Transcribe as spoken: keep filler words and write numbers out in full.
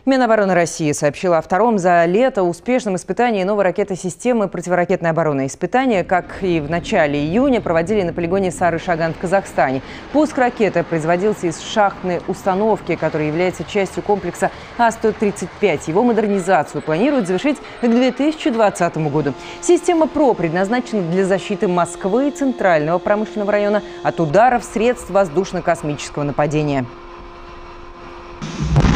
Минобороны России сообщила о втором за лето успешном испытании новой ракеты системы противоракетной обороны. Испытания, как и в начале июня, проводили на полигоне Сары-Шаган в Казахстане. Пуск ракеты производился из шахтной установки, которая является частью комплекса А сто тридцать пять. Его модернизацию планируют завершить к две тысячи двадцатому году. Система ПРО предназначена для защиты Москвы и центрального промышленного района от ударов средств воздушно-космического нападения.